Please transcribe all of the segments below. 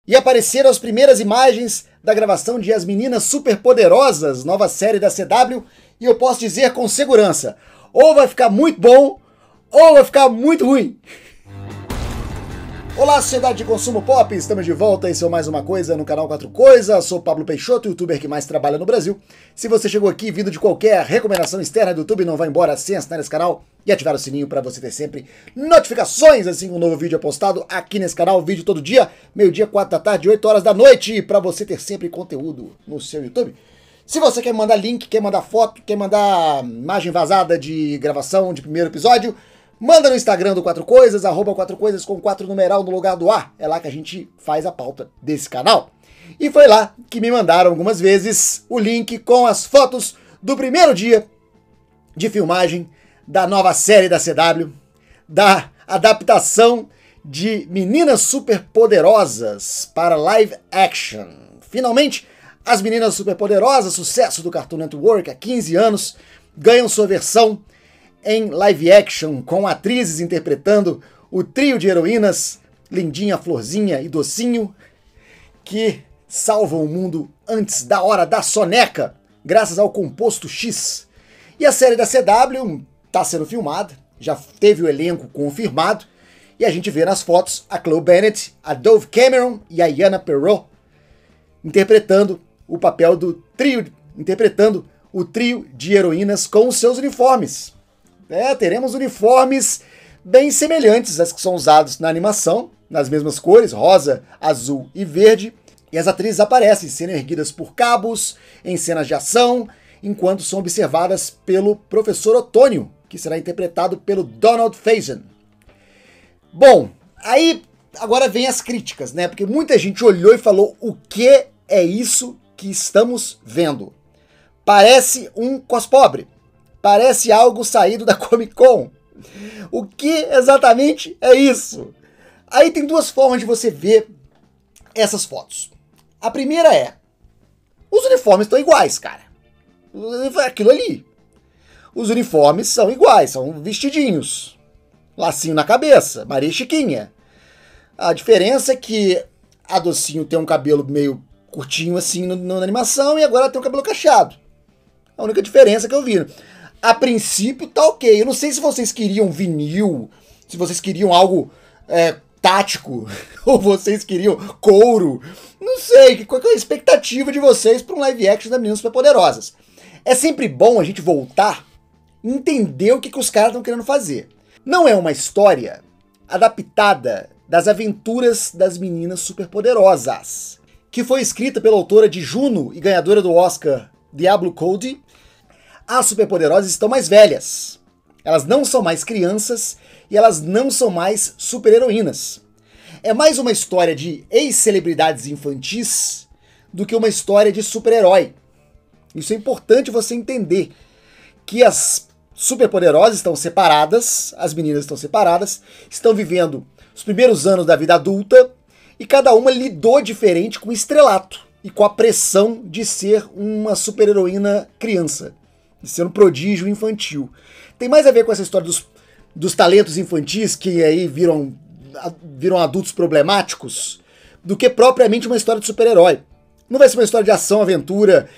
E apareceram as primeiras imagens da gravação de As Meninas Superpoderosas, nova série da CW, e eu posso dizer com segurança, ou vai ficar muito bom, ou vai ficar muito ruim. Olá, sociedade de consumo pop, estamos de volta, esse é mais uma coisa no canal 4 Coisas, sou Pablo Peixoto, youtuber que mais trabalha no Brasil. Se você chegou aqui vindo de qualquer recomendação externa do YouTube, não vá embora sem assinar esse canal e ativar o sininho para você ter sempre notificações, assim que um novo vídeo é postado aqui nesse canal, vídeo todo dia, meio-dia, 4 da tarde, 8 horas da noite, para você ter sempre conteúdo no seu YouTube. Se você quer mandar link, quer mandar foto, quer mandar imagem vazada de gravação de primeiro episódio, manda no Instagram do 4 Coisas, @4coisas com 4 numeral no lugar do A. É lá que a gente faz a pauta desse canal. E foi lá que me mandaram algumas vezes o link com as fotos do primeiro dia de filmagem da nova série da CW, da adaptação de Meninas Superpoderosas para live action. Finalmente, As Meninas Superpoderosas, sucesso do Cartoon Network há 15 anos, ganham sua versão em live action, com atrizes interpretando o trio de heroínas Lindinha, Florzinha e Docinho, que salvam o mundo antes da hora da soneca, graças ao composto X. E a série da CW está sendo filmada, já teve o elenco confirmado, e a gente vê nas fotos a Chloe Bennet, a Dove Cameron e a Yana Perrault interpretando o papel do trio, interpretando o trio de heroínas com os seus uniformes. Teremos uniformes bem semelhantes às que são usados na animação, nas mesmas cores, rosa, azul e verde, e as atrizes aparecem sendo erguidas por cabos, em cenas de ação, enquanto são observadas pelo professor Otônio, que será interpretado pelo Donald Faison. Bom, aí agora vem as críticas, né? Porque muita gente olhou e falou, o que é isso que estamos vendo? Parece um cospobre. Parece algo saído da Comic Con. O que exatamente é isso? Aí tem duas formas de você ver essas fotos. A primeira é, os uniformes estão iguais, cara. Aquilo ali. Os uniformes são iguais, são vestidinhos. Lacinho na cabeça, Maria Chiquinha. A diferença é que a Docinho tem um cabelo meio curtinho assim na animação e agora ela tem um cabelo cacheado. A única diferença que eu vi. A princípio tá ok. Eu não sei se vocês queriam vinil, se vocês queriam algo tático, ou vocês queriam couro. Não sei, qual que é a expectativa de vocês para um live action das Meninas Superpoderosas. É sempre bom a gente voltar e entender o que os caras estão querendo fazer. Não é uma história adaptada das aventuras das Meninas Superpoderosas, que foi escrita pela autora de Juno e ganhadora do Oscar, Diablo Cody. As superpoderosas estão mais velhas. Elas não são mais crianças e elas não são mais super-heroínas. É mais uma história de ex-celebridades infantis do que uma história de super-herói. Isso é importante você entender, que as superpoderosas estão separadas, as meninas estão separadas, estão vivendo os primeiros anos da vida adulta e cada uma lidou diferente com o estrelato e com a pressão de ser uma super-heroína criança, de ser um prodígio infantil. Tem mais a ver com essa história dos talentos infantis que aí viram adultos problemáticos do que propriamente uma história de super-herói. Não vai ser uma história de ação, aventura,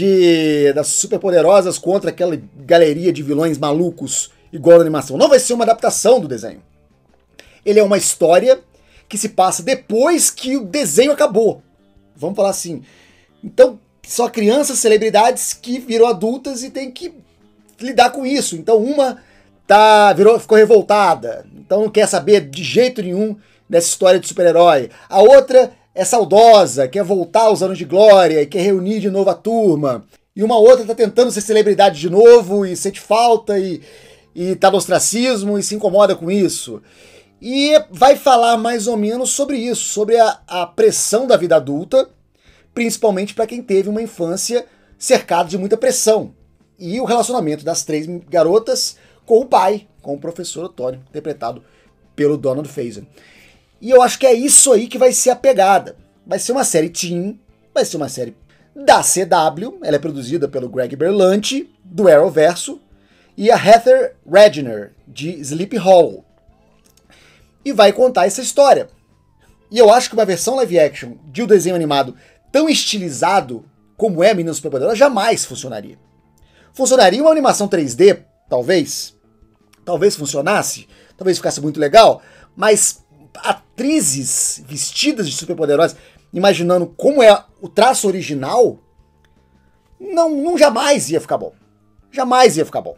das superpoderosas contra aquela galeria de vilões malucos igual na animação. Não vai ser uma adaptação do desenho. Ele é uma história que se passa depois que o desenho acabou. Vamos falar assim. Então, só crianças, celebridades que viram adultas e tem que lidar com isso. Então uma ficou revoltada, então não quer saber de jeito nenhum dessa história de super-herói. A outra é saudosa, quer voltar aos anos de glória e quer reunir de novo a turma. E uma outra tá tentando ser celebridade de novo e sente falta e tá no ostracismo e se incomoda com isso. E vai falar mais ou menos sobre isso, sobre a pressão da vida adulta, principalmente para quem teve uma infância cercada de muita pressão. E o relacionamento das três garotas com o pai, com o professor Otônio, interpretado pelo Donald Faison. E eu acho que é isso aí que vai ser a pegada. Vai ser uma série teen, vai ser uma série da CW, ela é produzida pelo Greg Berlanti, do Arrowverso, e a Heather Radner, de Sleep Hall. E vai contar essa história E eu acho que uma versão live action de um desenho animado tão estilizado como é Meninas Superpoderosas jamais funcionaria. Funcionaria uma animação 3D, talvez. Talvez funcionasse, talvez ficasse muito legal, mas atrizes vestidas de superpoderosas, imaginando como é o traço original, não jamais ia ficar bom. Jamais ia ficar bom.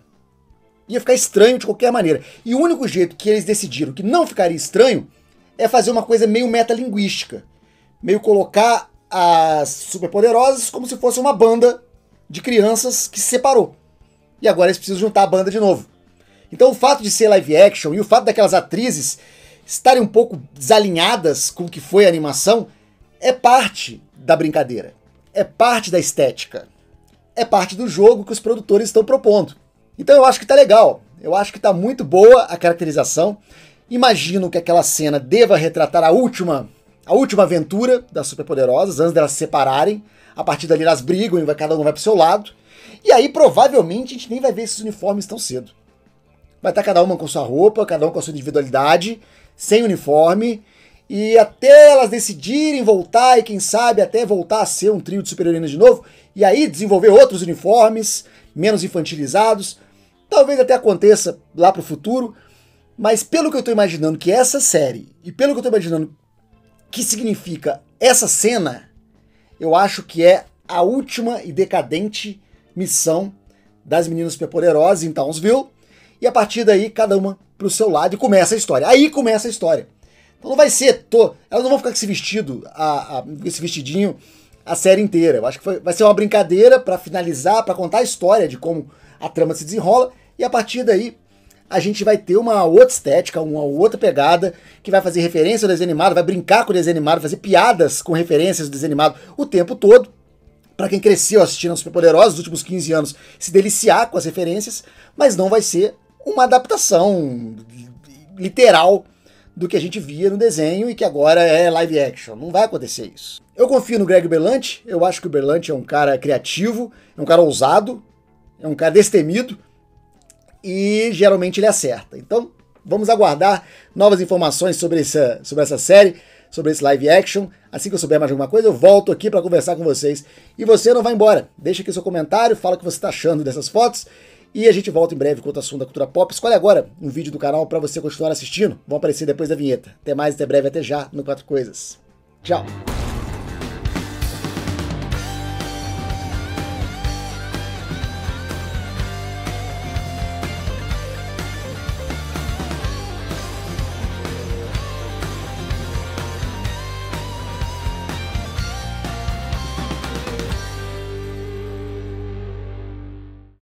Ia ficar estranho de qualquer maneira. E o único jeito que eles decidiram que não ficaria estranho é fazer uma coisa meio metalinguística. Meio colocar as superpoderosas como se fosse uma banda de crianças que se separou. E agora eles precisam juntar a banda de novo. Então o fato de ser live action e o fato daquelas atrizes estarem um pouco desalinhadas com o que foi a animação é parte da brincadeira. É parte da estética. É parte do jogo que os produtores estão propondo. Então eu acho que tá legal. Eu acho que tá muito boa a caracterização. Imagino que aquela cena deva retratar a última aventura das superpoderosas, antes delas se separarem. A partir dali elas brigam e cada um vai pro seu lado. E aí provavelmente a gente nem vai ver esses uniformes tão cedo. Vai estar cada uma com sua roupa, cada uma com a sua individualidade, sem uniforme, e até elas decidirem voltar, e quem sabe até voltar a ser um trio de super-heroínas de novo, e aí desenvolver outros uniformes, menos infantilizados. Talvez até aconteça lá pro futuro, mas pelo que eu tô imaginando que essa série, e pelo que eu tô imaginando que significa essa cena, eu acho que é a última e decadente missão das meninas superpoderosas em Townsville, e a partir daí, cada uma pro seu lado, e começa a história. Aí começa a história. Então não vai ser... Elas não vão ficar com esse vestido, esse vestidinho, a série inteira. Eu acho que vai ser uma brincadeira pra finalizar, pra contar a história de como a trama se desenrola, e a partir daí a gente vai ter uma outra estética, uma outra pegada, que vai fazer referência ao desenho animado, vai brincar com o desenho animado, fazer piadas com referências do desenho animado o tempo todo. Pra quem cresceu assistindo aos Superpoderosos nos últimos 15 anos, se deliciar com as referências, mas não vai ser uma adaptação literal do que a gente via no desenho e que agora é live action. Não vai acontecer isso. Eu confio no Greg Berlanti, eu acho que o Berlanti é um cara criativo, é um cara ousado, é um cara destemido e geralmente ele acerta. Então vamos aguardar novas informações sobre essa série, sobre esse live action. Assim que eu souber mais alguma coisa, eu volto aqui para conversar com vocês. E você não vai embora. Deixa aqui seu comentário, fala o que você está achando dessas fotos. E a gente volta em breve com outro assunto da cultura pop. Escolhe agora um vídeo do canal para você continuar assistindo. Vão aparecer depois da vinheta. Até mais, até breve, até já no Quatro Coisas. Tchau!